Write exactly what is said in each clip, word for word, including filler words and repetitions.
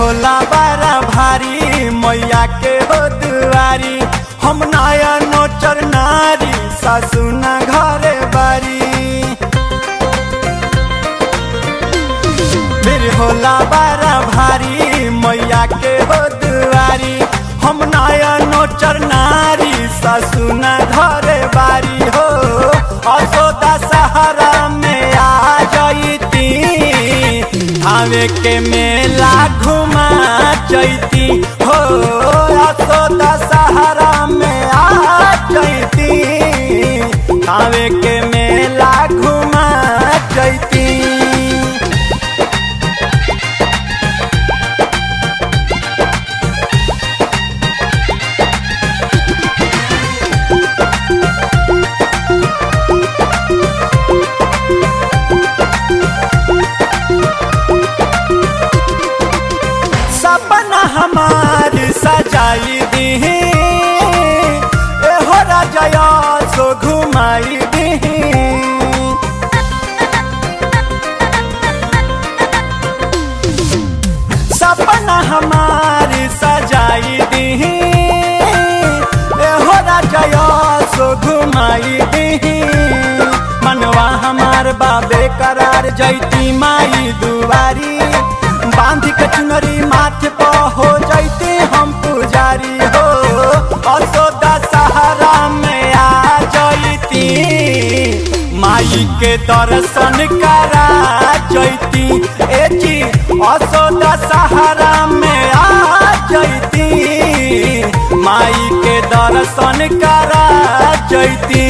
होला बारा भारी मैया के हो दुआरी। हम नया नोचर नारी सासु न घरे बारी। फिर होला बारा भारी मैया के हो दुआरी। हम नया नोचर नारी सासु न घरे बारी हो। असोदा सहारा में आ जईती आवे के मेला घुमा जईती हो। असोदा सहारा में आ जईती आवे के मेला घुमा जईती। हमार सजाई दी एहो राजा सो घुमाई दी। सपना हमार सजाई दी एहो राजा सो घुमाई दी। मनवा हमार बाबे करार जैती माई दुआरी। बांध के चुनरी माथे पर हो जैते हम पुजारी हो। असोदा सहारा में आ जैती माई के दर्शन करा जैती। ए जी असोदा सहारा में आ जैती माई के दर्शन करा जैती।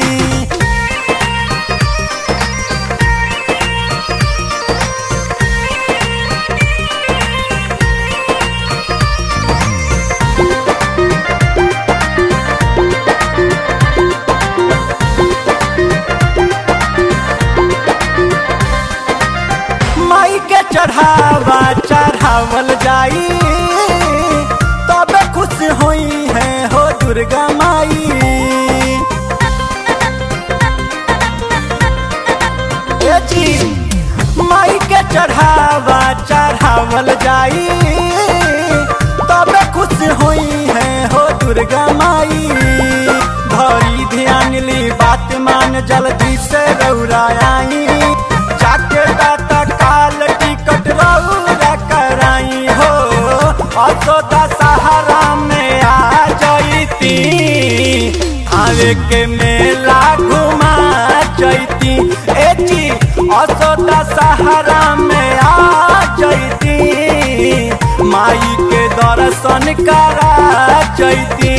चढ़ावा चढ़ावल जाई तबे खुश होई है हो दुर्गा माई। ए जी माई के चढ़ावा चढ़ावल जाई तबे खुश होई है हो दुर्गा माई। धरी ध्यान ली बात मान जल्दी से रौरा आई। जाके दाता काल टिकट रौरा कराई हो। असोदा सहारा में आ जईती आवे के मेला घुमा जईती। ए जी असोदा सहारा में आ जईती माई के दर्शन करा जईती।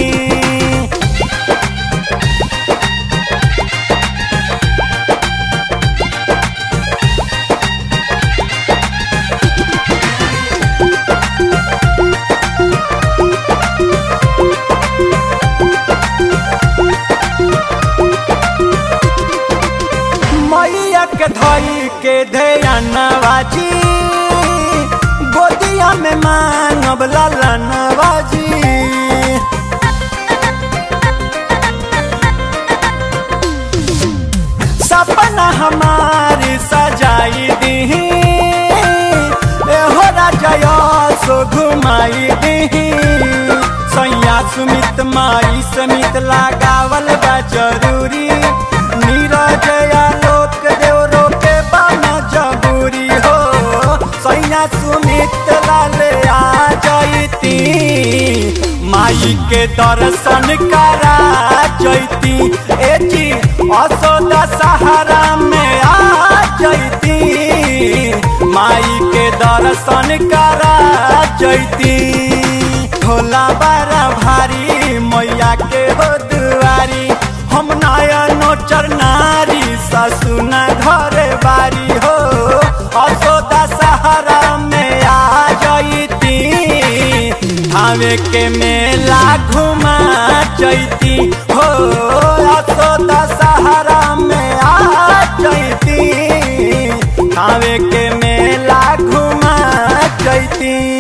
के धई के ध्यानवाजी गोदिया में मांगब लालनवाजी। सपना हमारी सजाई दी एहो राजा सो घुमाई दी। सैया सुमित माई समित लगावल बा जरूरी। नीरज लोक देव रोके बाना जबूरी हो। सैया सुमित लाले आ जईती माई के दर्शन करा जईती। ए जी असोदा सहारा में आ जईती माई के दर्शन करा जईती। होला बारा भारी मैया के हो दुआरी। हम नया नोचर नारी सासु न घरे बारी हो। असोदा सहारा में आ जईती आवे के मेला घुमा जईती हो। असोदा सहारा में आ जईती आवे के मेला घुमा जईती।